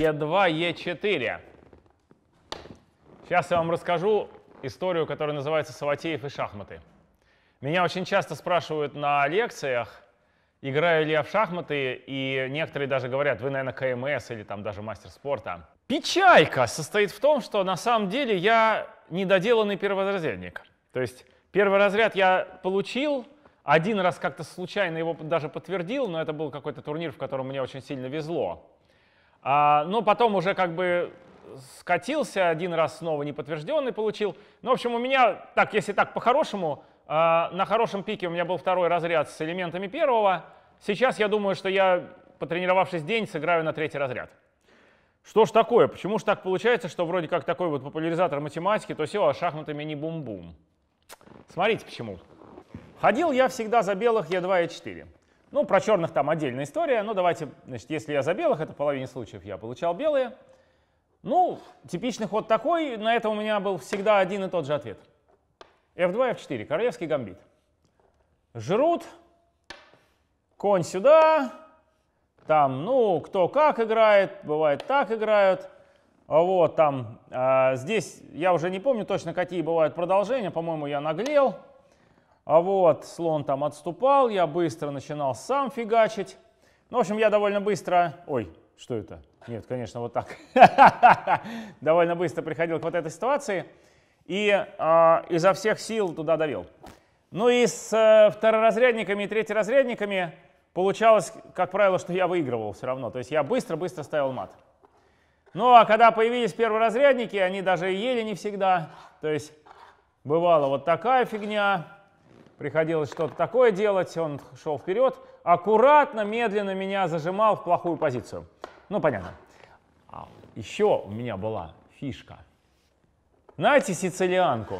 Е2, Е4. Сейчас я вам расскажу историю, которая называется «Саватеев и шахматы». Меня очень часто спрашивают на лекциях, играю ли я в шахматы, и некоторые даже говорят, вы, наверное, КМС или там даже мастер спорта. Печалька состоит в том, что на самом деле я недоделанный перворазрядник. То есть первый разряд я получил, один раз как-то случайно его даже подтвердил, но это был какой-то турнир, в котором мне очень сильно везло. Но потом уже как бы скатился, один раз снова неподтвержденный получил. Ну, в общем, у меня, так, если так по-хорошему, на хорошем пике у меня был второй разряд с элементами первого. Сейчас я думаю, что я, потренировавшись день, сыграю на третий разряд. Что ж такое? Почему же так получается, что вроде как такой вот популяризатор математики, то все, а шахматами не бум-бум? Смотрите почему. Ходил я всегда за белых Е2, Е4. Ну, про черных там отдельная история, но давайте, значит, если я за белых, это в половине случаев я получал белые. Ну, типичный ход такой, на это у меня был всегда один и тот же ответ. F2, F4, королевский гамбит. Жрут, конь сюда, там, ну, кто как играет, бывает так играют. Вот, там, здесь я уже не помню точно, какие бывают продолжения, по-моему, я наглел. А вот, слон там отступал, я быстро начинал сам фигачить. Ну, в общем, я довольно быстро... Ой, что это? Нет, конечно, вот так. Довольно быстро приходил к вот этой ситуации и изо всех сил туда давил. Ну и с второразрядниками и третьеразрядниками получалось, как правило, что я выигрывал все равно. То есть я быстро-быстро ставил мат. Ну а когда появились перворазрядники, они даже ели не всегда. То есть бывала вот такая фигня. Приходилось что-то такое делать, он шел вперед, аккуратно, медленно меня зажимал в плохую позицию. Ну, понятно. А еще у меня была фишка. Знаете сицилианку?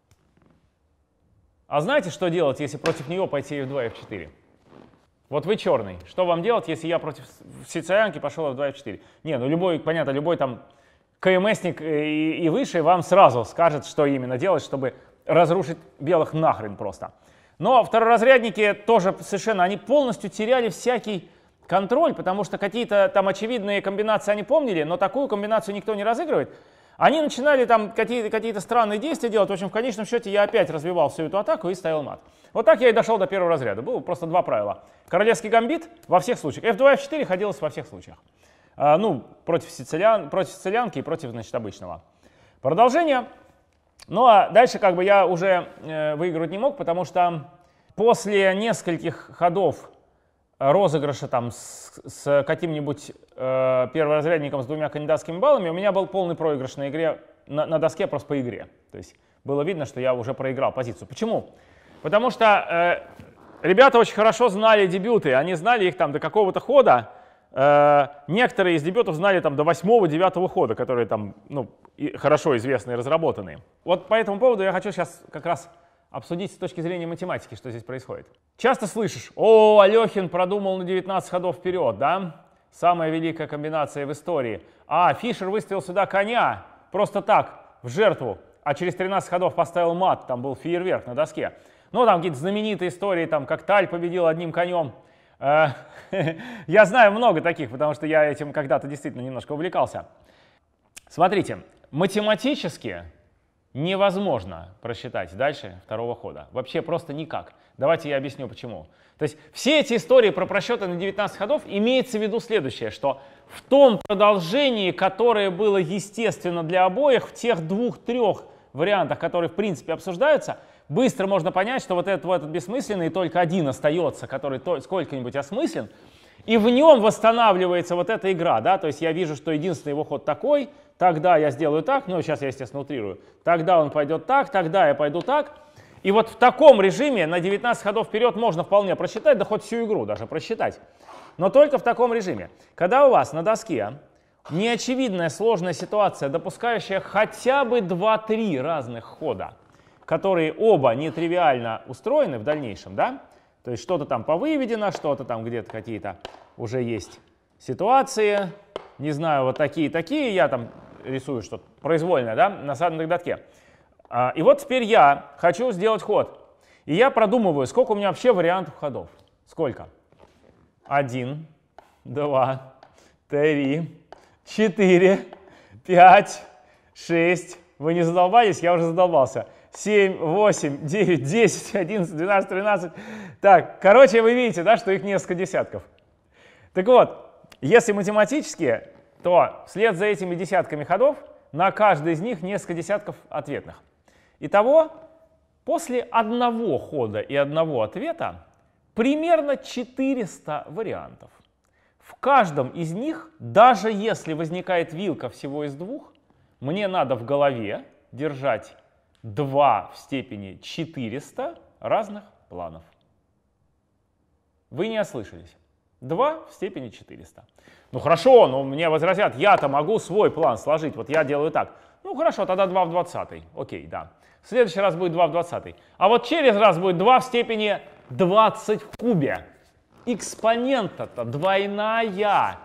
А знаете, что делать, если против нее пойти F2, F4? Вот вы черный. Что вам делать, если я против сицилианки пошел F2, F4? Не, ну любой, понятно, любой там КМСник и выше вам сразу скажет, что именно делать, чтобы разрушить белых нахрен просто. Но второразрядники тоже совершенно, они полностью теряли всякий контроль, потому что какие-то там очевидные комбинации они помнили, но такую комбинацию никто не разыгрывает. Они начинали там какие-то странные действия делать. В общем, в конечном счете я опять развивал всю эту атаку и ставил мат. Вот так я и дошел до первого разряда. Было просто два правила. Королевский гамбит во всех случаях. F2, F4 ходилось во всех случаях. Ну, против сицилианки и против, значит, обычного. Продолжение. Ну а дальше как бы я уже выигрывать не мог, потому что после нескольких ходов розыгрыша там с каким-нибудь перворазрядником с двумя кандидатскими баллами у меня был полный проигрыш на игре, на доске просто по игре. То есть было видно, что я уже проиграл позицию. Почему? Потому что ребята очень хорошо знали дебюты, они знали их там до какого-то хода. Некоторые из дебютов знали там до 8-9 хода, которые там, ну, хорошо известны и разработаны. Вот по этому поводу я хочу сейчас как раз обсудить с точки зрения математики, что здесь происходит. Часто слышишь: о, Алехин продумал на 19 ходов вперед, да? Самая великая комбинация в истории. А, Фишер выставил сюда коня просто так, в жертву, а через 13 ходов поставил мат, там был фейерверк на доске. Ну, там какие-то знаменитые истории, там, как Таль победил одним конем. Я знаю много таких, потому что я этим когда-то действительно немножко увлекался. Смотрите, математически невозможно просчитать дальше второго хода. Вообще просто никак. Давайте я объясню почему. То есть все эти истории про просчеты на 19 ходов имеется в виду следующее, что в том продолжении, которое было естественно для обоих, в тех 2-3 вариантах, которые в принципе обсуждаются, быстро можно понять, что вот этот бессмысленный только один остается, который сколько-нибудь осмыслен, и в нем восстанавливается вот эта игра, да, то есть я вижу, что единственный его ход такой, тогда я сделаю так, ну сейчас я, естественно, утрирую, тогда он пойдет так, тогда я пойду так, и вот в таком режиме на 19 ходов вперед можно вполне просчитать, да хоть всю игру даже просчитать, но только в таком режиме. Когда у вас на доске неочевидная сложная ситуация, допускающая хотя бы 2-3 разных хода, которые оба нетривиально устроены в дальнейшем, да? То есть что-то там повыведено, что-то там где-то какие-то уже есть ситуации, не знаю, вот такие, я там рисую что-то произвольное, да, на насадной доске. И вот теперь я хочу сделать ход, и я продумываю, сколько у меня вообще вариантов ходов. Сколько? 1, 2, 3, 4, 5, 6. Вы не задолбались? Я уже задолбался. 7, 8, 9, 10, 11, 12, 13. Так, короче, вы видите, да, что их несколько десятков. Так вот, если математически, то вслед за этими десятками ходов на каждый из них несколько десятков ответных. Итого, после одного хода и одного ответа примерно 400 вариантов. В каждом из них, даже если возникает вилка всего из двух, мне надо в голове держать 2 в степени 400 разных планов. Вы не ослышались. 2 в степени 400. Ну хорошо, но мне возразят, я-то могу свой план сложить. Вот я делаю так. Ну хорошо, тогда 2 в 20. Окей, да. В следующий раз будет 2 в 20. А вот через раз будет 2 в степени 20 в кубе. Экспонента-то двойная.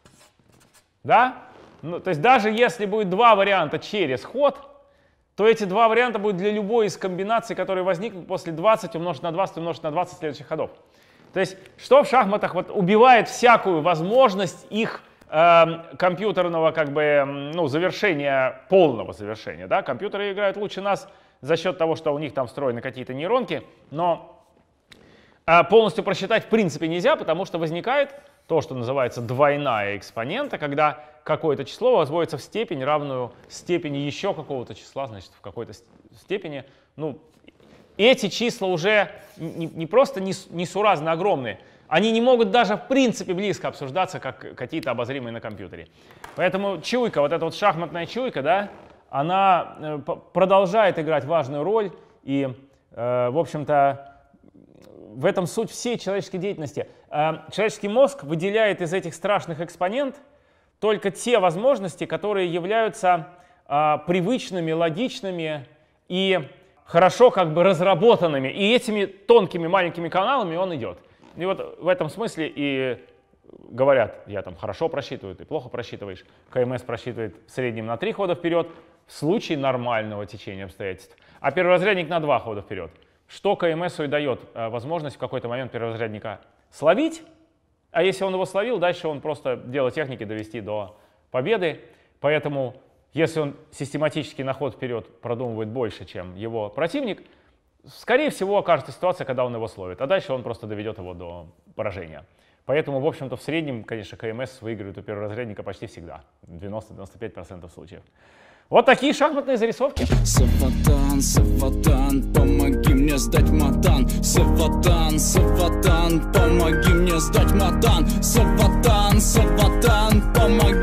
Да? Ну, то есть даже если будет 2 варианта через ход, то эти 2 варианта будут для любой из комбинаций, которые возникнут после 20 умножить на 20 умножить на 20 следующих ходов. То есть что в шахматах вот убивает всякую возможность их компьютерного как бы, ну, завершения, полного завершения. Да? Компьютеры играют лучше нас за счет того, что у них там встроены какие-то нейронки, но полностью просчитать в принципе нельзя, потому что возникает то, что называется двойная экспонента, когда какое-то число возводится в степень, равную степени еще какого-то числа, значит, в какой-то степени. Ну, эти числа уже не просто несуразно огромные, они не могут даже в принципе близко обсуждаться, как какие-то обозримые на компьютере. Поэтому чуйка, вот эта вот шахматная чуйка, да, она продолжает играть важную роль, и, в общем-то, в этом суть всей человеческой деятельности. Человеческий мозг выделяет из этих страшных экспонент только те возможности, которые являются привычными, логичными и хорошо как бы разработанными. И этими тонкими маленькими каналами он идет. И вот в этом смысле и говорят, я там хорошо просчитываю, ты плохо просчитываешь. КМС просчитывает в среднем на 3 хода вперед в случае нормального течения обстоятельств, а перворазрядник на 2 хода вперед. Что КМСу и дает возможность в какой-то момент перворазрядника словить, а если он его словил, дальше он просто дело техники довести до победы. Поэтому, если он систематически на ход вперед продумывает больше, чем его противник, скорее всего окажется ситуация, когда он его словит, а дальше он просто доведет его до поражения. Поэтому, в общем-то, в среднем, конечно, КМС выигрывает у перворазрядника почти всегда, 90-95% случаев. Вот такие шахматные зарисовки. Саватан, Саватан, помоги мне сдать матан. Саватан, Саватан, помоги мне сдать матан. Саватан, Саватан, помоги.